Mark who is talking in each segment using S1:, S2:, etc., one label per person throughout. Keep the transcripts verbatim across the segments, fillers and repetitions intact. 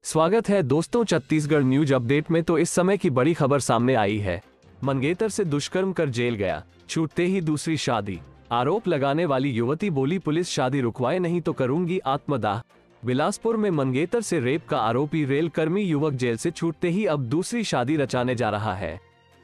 S1: स्वागत है दोस्तों छत्तीसगढ़ न्यूज अपडेट में। तो इस समय की बड़ी खबर सामने आई है। मंगेतर से दुष्कर्म कर जेल गया, छूटते ही दूसरी शादी। आरोप लगाने वाली युवती बोली, पुलिस शादी रुकवाए नहीं तो करूंगी आत्मदाह। बिलासपुर में मंगेतर से रेप का आरोपी रेल कर्मी युवक जेल से छूटते ही अब दूसरी शादी रचाने जा रहा है।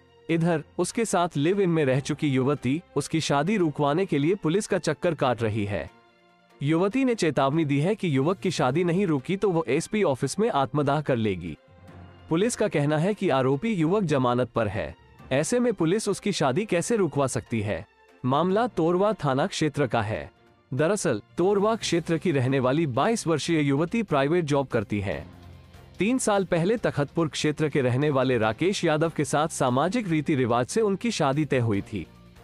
S1: इधर उसके साथ लिव इन में रह चुकी युवती उसकी शादी रुकवाने के लिए पुलिस का चक्कर काट रही है। युवती ने चेतावनी दी है कि युवक की शादी नहीं रुकी तो वो एसपी ऑफिस में आत्मदाह कर लेगी। पुलिस का कहना है कि आरोपी युवक जमानत पर है, ऐसे में पुलिस उसकी शादी कैसे रुकवा सकती है। मामला तोरवा थाना क्षेत्र का है। दरअसल तोरवा क्षेत्र की रहने वाली बाईस वर्षीय युवती प्राइवेट जॉब करती है। तीन साल पहले तखतपुर क्षेत्र के रहने वाले राकेश यादव के साथ सामाजिक रीति रिवाज से उनकी शादी तय हुई थी।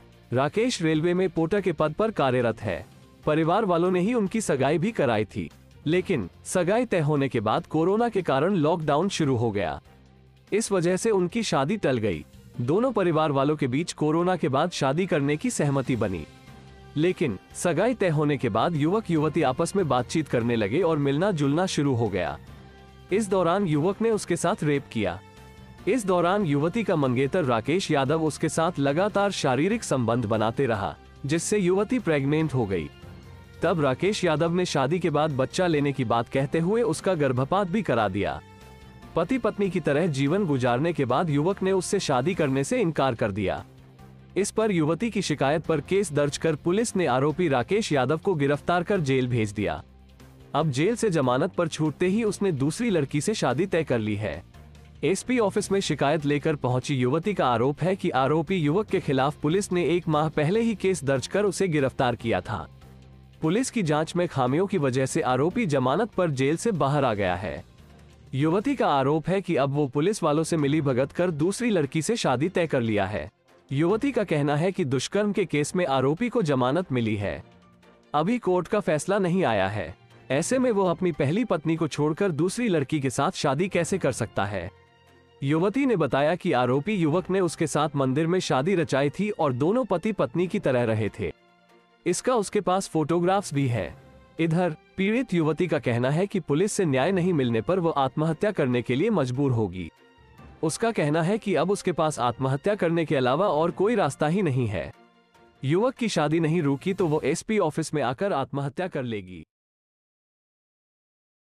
S1: राकेश रेलवे में पोटर के पद पर कार्यरत है। परिवार वालों ने ही उनकी सगाई भी कराई थी, लेकिन सगाई तय होने के बाद कोरोना के कारण लॉकडाउन शुरू हो गया। इस वजह से उनकी शादी टल गई। दोनों परिवार वालों के बीच कोरोना के बाद शादी करने की सहमति बनी, लेकिन सगाई तय होने के बाद युवक युवती आपस में बातचीत करने लगे और मिलना जुलना शुरू हो गया। इस दौरान युवक ने उसके साथ रेप किया। इस दौरान युवती का मंगेतर राकेश यादव उसके साथ लगातार शारीरिक संबंध बनाते रहा, जिससे युवती प्रेग्नेंट हो गई। तब राकेश यादव ने शादी के बाद बच्चा लेने की बात कहते हुए उसका गर्भपात भी करा दिया। पति पत्नी की तरह जीवन गुजारने के बाद युवक ने उससे शादी करने से इनकार कर दिया। इस पर युवती की शिकायत पर केस दर्ज कर पुलिस ने आरोपी राकेश यादव को गिरफ्तार कर जेल भेज दिया। अब जेल से जमानत पर छूटते ही उसने दूसरी लड़की से शादी तय कर ली है। एसपी ऑफिस में शिकायत लेकर पहुंची युवती का आरोप है कि आरोपी युवक के खिलाफ पुलिस ने एक माह पहले ही केस दर्ज कर उसे गिरफ्तार किया था। पुलिस की जांच में खामियों की वजह से आरोपी जमानत पर जेल से बाहर आ गया है। युवती का आरोप है कि अब वो पुलिस वालों से मिली भगत कर दूसरी लड़की से शादी तय कर लिया है। युवती का कहना है कि दुष्कर्म के केस में आरोपी को जमानत मिली है। अभी कोर्ट का फैसला नहीं आया है, ऐसे में वो अपनी पहली पत्नी को छोड़कर दूसरी लड़की के साथ शादी कैसे कर सकता है। युवती ने बताया कि आरोपी युवक ने उसके साथ मंदिर में शादी रचाई थी और दोनों पति पत्नी की तरह रहे थे। इसका उसके पास फोटोग्राफ्स भी है। इधर पीड़ित युवती का कहना है कि पुलिस से न्याय नहीं मिलने पर वो आत्महत्या करने के लिए मजबूर होगी। उसका कहना है कि अब उसके पास आत्महत्या करने के अलावा और कोई रास्ता ही नहीं है। युवक की शादी नहीं रुकी तो वो एसपी ऑफिस में आकर आत्महत्या कर लेगी।